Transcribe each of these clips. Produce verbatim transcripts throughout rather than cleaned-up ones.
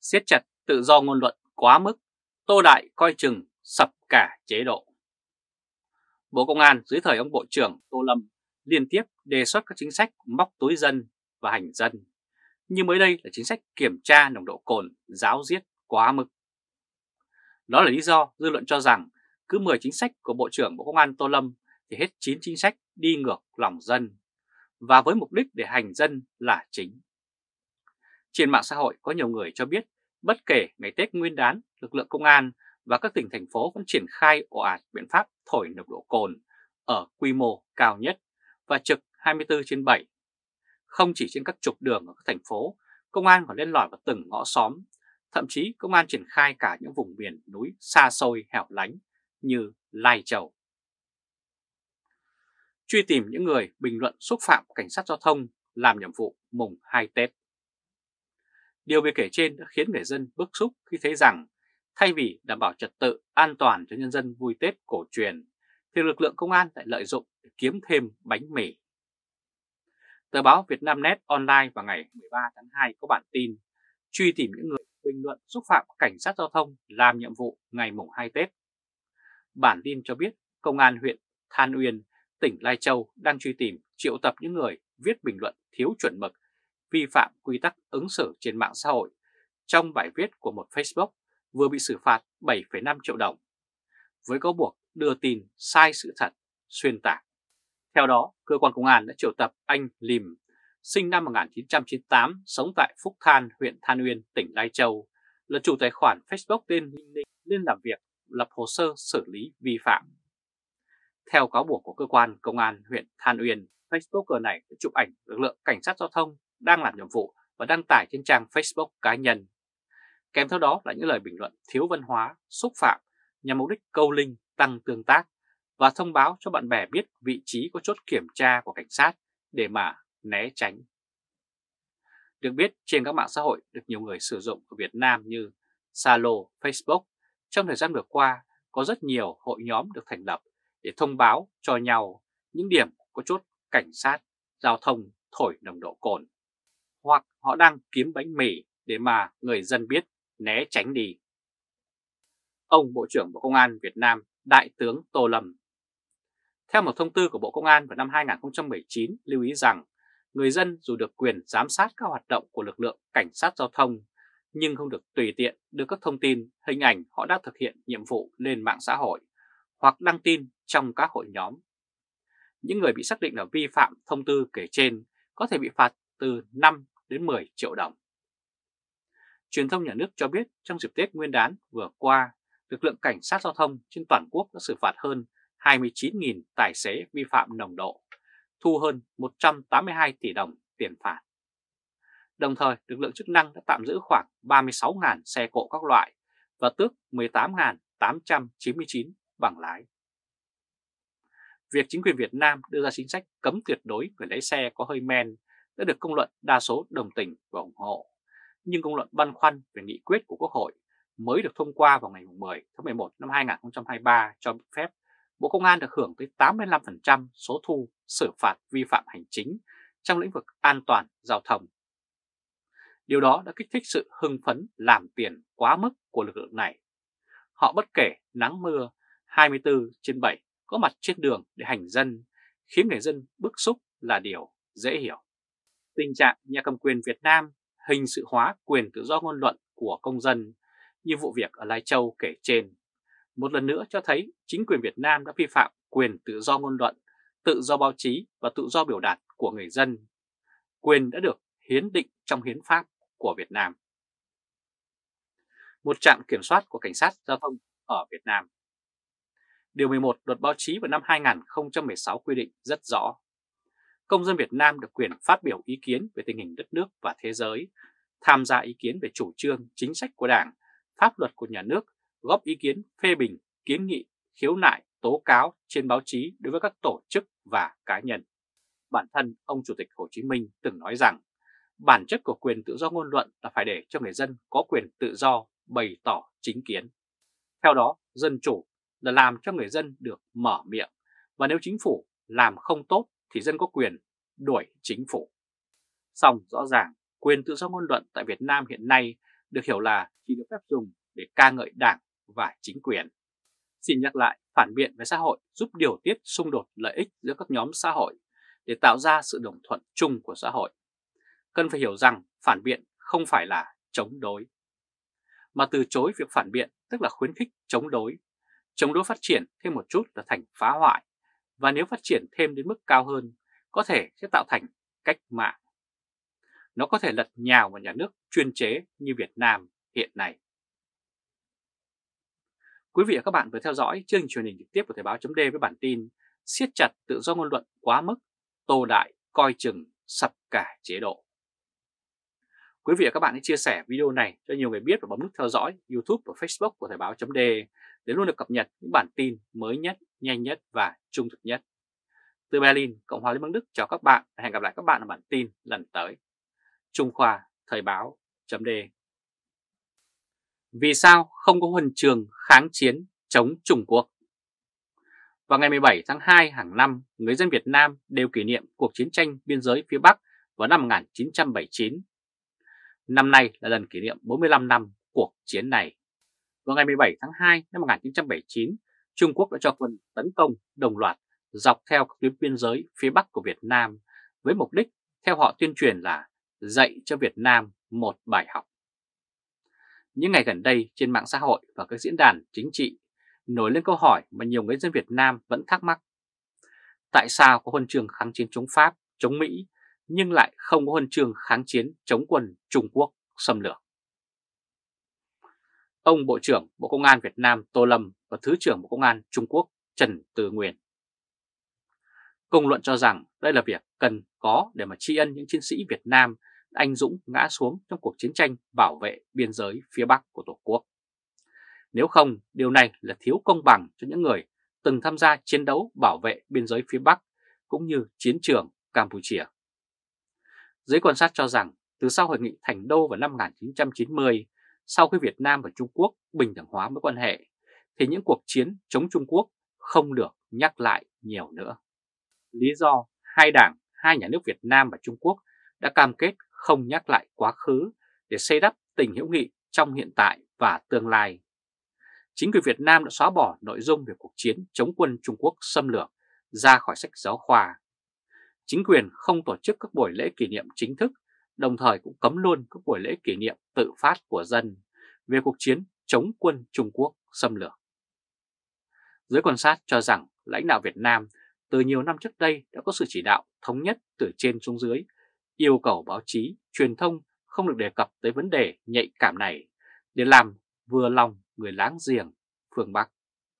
Siết chặt tự do ngôn luận quá mức, Tô Đại coi chừng sập cả chế độ. Bộ Công an dưới thời ông Bộ trưởng Tô Lâm liên tiếp đề xuất các chính sách móc túi dân và hành dân, như mới đây là chính sách kiểm tra nồng độ cồn ráo riết quá mức. Đó là lý do dư luận cho rằng cứ mười chính sách của Bộ trưởng Bộ Công an Tô Lâm thì hết chín chính sách đi ngược lòng dân, và với mục đích để hành dân là chính. Trên mạng xã hội có nhiều người cho biết bất kể ngày Tết Nguyên đán, lực lượng công an và các tỉnh thành phố vẫn triển khai ồ ạt biện pháp thổi nồng độ cồn ở quy mô cao nhất và trực hai mươi tư trên bảy. Không chỉ trên các trục đường ở các thành phố, công an còn lên lỏi vào từng ngõ xóm, thậm chí công an triển khai cả những vùng miền núi xa xôi hẻo lánh như Lai Châu. Truy tìm những người bình luận xúc phạm cảnh sát giao thông làm nhiệm vụ mùng hai Tết. Điều bị kể trên đã khiến người dân bức xúc khi thấy rằng thay vì đảm bảo trật tự an toàn cho nhân dân vui Tết cổ truyền, thì lực lượng công an lại lợi dụng để kiếm thêm bánh mì. Tờ báo Vietnamnet Online vào ngày mười ba tháng hai có bản tin truy tìm những người bình luận xúc phạm cảnh sát giao thông làm nhiệm vụ ngày mùng hai Tết. Bản tin cho biết công an huyện Than Uyên, tỉnh Lai Châu đang truy tìm triệu tập những người viết bình luận thiếu chuẩn mực, vi phạm quy tắc ứng xử trên mạng xã hội trong bài viết của một Facebook vừa bị xử phạt bảy phẩy năm triệu đồng với cáo buộc đưa tin sai sự thật, xuyên tạc. Theo đó, cơ quan công an đã triệu tập anh Lìm, sinh năm một nghìn chín trăm chín mươi tám, sống tại Phúc Than, huyện Than Uyên, tỉnh Lai Châu, là chủ tài khoản Facebook tên Linh Ninh, lên làm việc, lập hồ sơ xử lý vi phạm. Theo cáo buộc của cơ quan công an huyện Than Uyên, Facebooker này đã chụp ảnh lực lượng cảnh sát giao thông đang làm nhiệm vụ và đăng tải trên trang Facebook cá nhân. Kèm theo đó là những lời bình luận thiếu văn hóa, xúc phạm nhằm mục đích câu linh, tăng tương tác và thông báo cho bạn bè biết vị trí có chốt kiểm tra của cảnh sát để mà né tránh. Được biết, trên các mạng xã hội được nhiều người sử dụng ở Việt Nam như Zalo, Facebook, trong thời gian vừa qua có rất nhiều hội nhóm được thành lập để thông báo cho nhau những điểm có chốt cảnh sát giao thông thổi nồng độ cồn, hoặc họ đang kiếm bánh mì để mà người dân biết né tránh đi. Ông Bộ trưởng Bộ Công an Việt Nam Đại tướng Tô Lâm. Theo một thông tư của Bộ Công an vào năm hai nghìn không trăm mười chín lưu ý rằng người dân dù được quyền giám sát các hoạt động của lực lượng cảnh sát giao thông nhưng không được tùy tiện đưa các thông tin, hình ảnh họ đang thực hiện nhiệm vụ lên mạng xã hội hoặc đăng tin trong các hội nhóm. Những người bị xác định là vi phạm thông tư kể trên có thể bị phạt từ năm đến mười triệu đồng. Truyền thông nhà nước cho biết trong dịp Tết Nguyên đán vừa qua, lực lượng cảnh sát giao thông trên toàn quốc đã xử phạt hơn hai mươi chín nghìn tài xế vi phạm nồng độ, thu hơn một trăm tám mươi hai tỷ đồng tiền phạt. Đồng thời, lực lượng chức năng đã tạm giữ khoảng ba mươi sáu nghìn xe cộ các loại và tước mười tám nghìn tám trăm chín mươi chín bằng lái. Việc chính quyền Việt Nam đưa ra chính sách cấm tuyệt đối người lái xe có hơi men đã được công luận đa số đồng tình và ủng hộ, nhưng công luận băn khoăn về nghị quyết của Quốc hội mới được thông qua vào ngày mười tháng mười một năm hai nghìn không trăm hai mươi ba cho phép Bộ Công an được hưởng tới tám mươi lăm phần trăm số thu xử phạt vi phạm hành chính trong lĩnh vực an toàn giao thông. Điều đó đã kích thích sự hưng phấn làm tiền quá mức của lực lượng này. Họ bất kể nắng mưa hai mươi tư trên bảy có mặt trên đường để hành dân, khiến người dân bức xúc là điều dễ hiểu. Tình trạng nhà cầm quyền Việt Nam hình sự hóa quyền tự do ngôn luận của công dân như vụ việc ở Lai Châu kể trên, một lần nữa cho thấy chính quyền Việt Nam đã vi phạm quyền tự do ngôn luận, tự do báo chí và tự do biểu đạt của người dân. Quyền đã được hiến định trong hiến pháp của Việt Nam. Một trạm kiểm soát của cảnh sát giao thông ở Việt Nam. Điều mười một Luật báo chí vào năm hai nghìn không trăm mười sáu quy định rất rõ. Công dân Việt Nam được quyền phát biểu ý kiến về tình hình đất nước và thế giới, tham gia ý kiến về chủ trương, chính sách của Đảng, pháp luật của nhà nước, góp ý kiến, phê bình, kiến nghị, khiếu nại, tố cáo trên báo chí đối với các tổ chức và cá nhân. Bản thân ông Chủ tịch Hồ Chí Minh từng nói rằng bản chất của quyền tự do ngôn luận là phải để cho người dân có quyền tự do bày tỏ chính kiến. Theo đó, dân chủ là làm cho người dân được mở miệng, và nếu chính phủ làm không tốt thì dân có quyền đuổi chính phủ. Song rõ ràng quyền tự do ngôn luận tại Việt Nam hiện nay được hiểu là chỉ được phép dùng để ca ngợi đảng và chính quyền. Xin nhắc lại, phản biện với xã hội giúp điều tiết xung đột lợi ích giữa các nhóm xã hội để tạo ra sự đồng thuận chung của xã hội. Cần phải hiểu rằng phản biện không phải là chống đối, mà từ chối việc phản biện tức là khuyến khích chống đối. Chống đối phát triển thêm một chút là thành phá hoại, và nếu phát triển thêm đến mức cao hơn, có thể sẽ tạo thành cách mạng. Nó có thể lật nhào vào nhà nước chuyên chế như Việt Nam hiện nay. Quý vị và các bạn vừa theo dõi chương trình truyền hình trực tiếp của Thời báo chấm D với bản tin siết chặt tự do ngôn luận quá mức, Tô Đại coi chừng sập cả chế độ. Quý vị và các bạn hãy chia sẻ video này cho nhiều người biết và bấm nút theo dõi YouTube và Facebook của Thời báo chấm D để luôn được cập nhật những bản tin mới nhất, nhanh nhất và trung thực nhất. Từ Berlin, Cộng hòa Liên bang Đức chào các bạn và hẹn gặp lại các bạn ở bản tin lần tới. Trung Khoa, Thời báo chấm D. Vì sao không có huân chương kháng chiến chống Trung Quốc? Vào ngày mười bảy tháng hai hàng năm, người dân Việt Nam đều kỷ niệm cuộc chiến tranh biên giới phía Bắc vào năm một nghìn chín trăm bảy mươi chín. Năm nay là lần kỷ niệm bốn mươi lăm năm cuộc chiến này. Vào ngày mười bảy tháng hai năm một nghìn chín trăm bảy mươi chín, Trung Quốc đã cho quân tấn công đồng loạt dọc theo các tuyến biên giới phía Bắc của Việt Nam với mục đích, theo họ tuyên truyền, là dạy cho Việt Nam một bài học. Những ngày gần đây trên mạng xã hội và các diễn đàn chính trị nổi lên câu hỏi mà nhiều người dân Việt Nam vẫn thắc mắc. Tại sao có huân chương kháng chiến chống Pháp, chống Mỹ nhưng lại không có huân chương kháng chiến chống quân Trung Quốc xâm lược? Ông Bộ trưởng Bộ Công an Việt Nam Tô Lâm và Thứ trưởng Bộ Công an Trung Quốc Trần Từ Nguyên công luận cho rằng đây là việc cần có để mà tri ân những chiến sĩ Việt Nam anh dũng ngã xuống trong cuộc chiến tranh bảo vệ biên giới phía Bắc của Tổ quốc. Nếu không, điều này là thiếu công bằng cho những người từng tham gia chiến đấu bảo vệ biên giới phía Bắc cũng như chiến trường Campuchia. Giới quan sát cho rằng từ sau Hội nghị Thành Đô vào năm một nghìn chín trăm chín mươi, sau khi Việt Nam và Trung Quốc bình thường hóa mối quan hệ, thì những cuộc chiến chống Trung Quốc không được nhắc lại nhiều nữa. Lý do hai đảng, hai nhà nước Việt Nam và Trung Quốc đã cam kết không nhắc lại quá khứ để xây đắp tình hữu nghị trong hiện tại và tương lai. Chính quyền Việt Nam đã xóa bỏ nội dung về cuộc chiến chống quân Trung Quốc xâm lược ra khỏi sách giáo khoa. Chính quyền không tổ chức các buổi lễ kỷ niệm chính thức, đồng thời cũng cấm luôn các buổi lễ kỷ niệm tự phát của dân về cuộc chiến chống quân Trung Quốc xâm lược. Giới quan sát cho rằng lãnh đạo Việt Nam từ nhiều năm trước đây đã có sự chỉ đạo thống nhất từ trên xuống dưới, yêu cầu báo chí, truyền thông không được đề cập tới vấn đề nhạy cảm này để làm vừa lòng người láng giềng phương Bắc.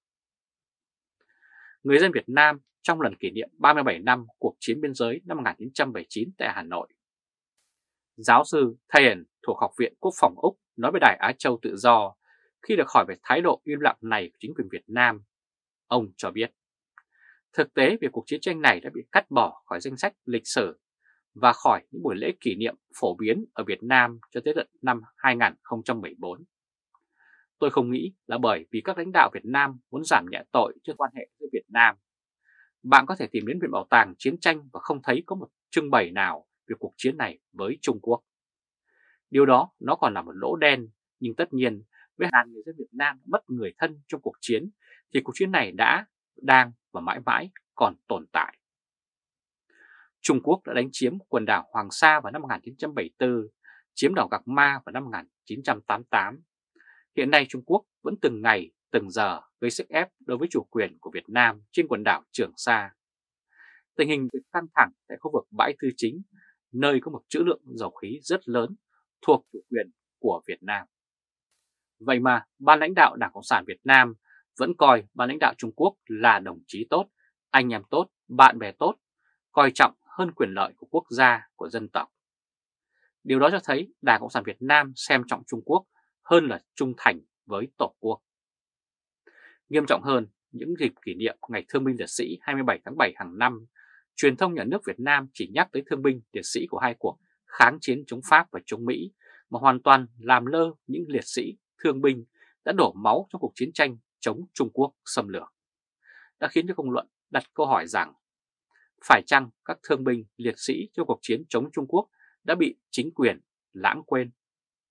Người dân Việt Nam trong lần kỷ niệm ba mươi bảy năm cuộc chiến biên giới năm một nghìn chín trăm bảy mươi chín tại Hà Nội. Giáo sư Thayen thuộc Học viện Quốc phòng Úc nói với Đài Á Châu Tự Do khi được hỏi về thái độ im lặng này của chính quyền Việt Nam. Ông cho biết, thực tế về cuộc chiến tranh này đã bị cắt bỏ khỏi danh sách lịch sử và khỏi những buổi lễ kỷ niệm phổ biến ở Việt Nam cho tới tận năm hai nghìn không trăm mười bốn. Tôi không nghĩ là bởi vì các lãnh đạo Việt Nam muốn giảm nhẹ tội cho quan hệ với Việt Nam. Bạn có thể tìm đến Viện Bảo tàng Chiến tranh và không thấy có một trưng bày nào về cuộc chiến này với Trung Quốc. Điều đó nó còn là một lỗ đen, nhưng tất nhiên với hàng người dân Việt Nam mất người thân trong cuộc chiến thì cuộc chiến này đã, đang và mãi mãi còn tồn tại. Trung Quốc đã đánh chiếm quần đảo Hoàng Sa vào năm một nghìn chín trăm bảy mươi tư, chiếm đảo Gạc Ma vào năm một nghìn chín trăm tám mươi tám. Hiện nay Trung Quốc vẫn từng ngày, từng giờ gây sức ép đối với chủ quyền của Việt Nam trên quần đảo Trường Sa. Tình hình căng thẳng tại khu vực bãi Tư Chính, nơi có một trữ lượng dầu khí rất lớn thuộc chủ quyền của Việt Nam. Vậy mà ban lãnh đạo Đảng Cộng sản Việt Nam vẫn coi ban lãnh đạo Trung Quốc là đồng chí tốt, anh em tốt, bạn bè tốt, coi trọng hơn quyền lợi của quốc gia, của dân tộc. Điều đó cho thấy Đảng Cộng sản Việt Nam xem trọng Trung Quốc hơn là trung thành với Tổ quốc. Nghiêm trọng hơn, những dịp kỷ niệm Ngày Thương binh Liệt sĩ hai mươi bảy tháng bảy hàng năm, truyền thông nhà nước Việt Nam chỉ nhắc tới thương binh liệt sĩ của hai cuộc kháng chiến chống Pháp và chống Mỹ, mà hoàn toàn làm lơ những liệt sĩ, thương binh đã đổ máu trong cuộc chiến tranh chống Trung Quốc xâm lược, đã khiến cho công luận đặt câu hỏi rằng phải chăng các thương binh, liệt sĩ trong cuộc chiến chống Trung Quốc đã bị chính quyền lãng quên?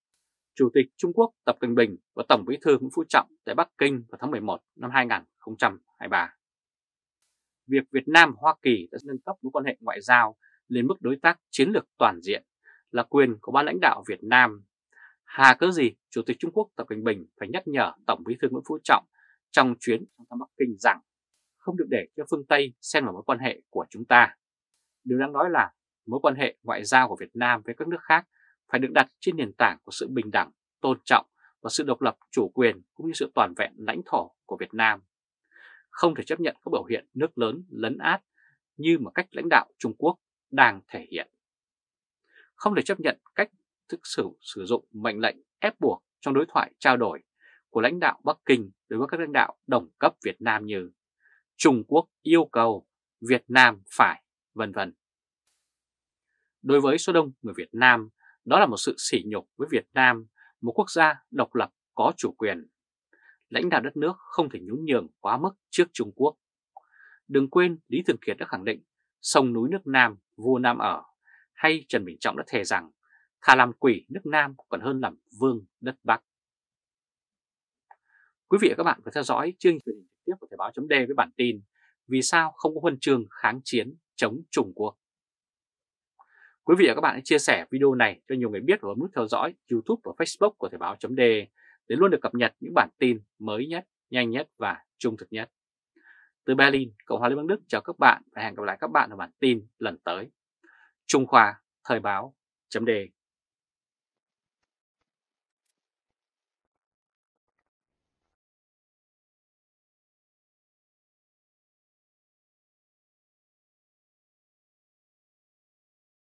Chủ tịch Trung Quốc Tập Cận Bình và Tổng Bí thư Nguyễn Phú Trọng tại Bắc Kinh vào tháng mười một năm hai nghìn không trăm hai mươi ba. Việc Việt Nam và Hoa Kỳ đã nâng cấp mối quan hệ ngoại giao lên mức đối tác chiến lược toàn diện là quyền của ban lãnh đạo Việt Nam. Hà cớ gì Chủ tịch Trung Quốc Tập Cận Bình phải nhắc nhở Tổng Bí thư Nguyễn Phú Trọng trong chuyến thăm Bắc Kinh rằng không được để cho phương Tây xen vào mối quan hệ của chúng ta. Điều đáng nói là mối quan hệ ngoại giao của Việt Nam với các nước khác phải được đặt trên nền tảng của sự bình đẳng, tôn trọng và sự độc lập chủ quyền cũng như sự toàn vẹn lãnh thổ của Việt Nam. Không thể chấp nhận các biểu hiện nước lớn lấn át như mà cách lãnh đạo Trung Quốc đang thể hiện. Không thể chấp nhận cách thức sử, sử dụng mệnh lệnh ép buộc trong đối thoại trao đổi của lãnh đạo Bắc Kinh đối với các lãnh đạo đồng cấp Việt Nam như Trung Quốc yêu cầu, Việt Nam phải, vân vân. Đối với số đông người Việt Nam, đó là một sự sỉ nhục với Việt Nam, một quốc gia độc lập có chủ quyền. Lãnh đạo đất nước không thể nhún nhường quá mức trước Trung Quốc. Đừng quên Lý Thường Kiệt đã khẳng định sông núi nước Nam, vua Nam ở, hay Trần Bình Trọng đã thề rằng thà làm quỷ nước Nam còn hơn làm vương đất Bắc. Quý vị và các bạn phải theo dõi chương trình trực tiếp của Thời báo chấm D với bản tin Vì sao không có huân chương kháng chiến chống Trung Quốc. Quý vị và các bạn hãy chia sẻ video này cho nhiều người biết và bấm nút theo dõi YouTube và Facebook của Thời báo chấm D để luôn được cập nhật những bản tin mới nhất, nhanh nhất và trung thực nhất. Từ Berlin, Cộng hòa Liên bang Đức chào các bạn và hẹn gặp lại các bạn ở bản tin lần tới. Trung Khoa, Thời báo chấm D.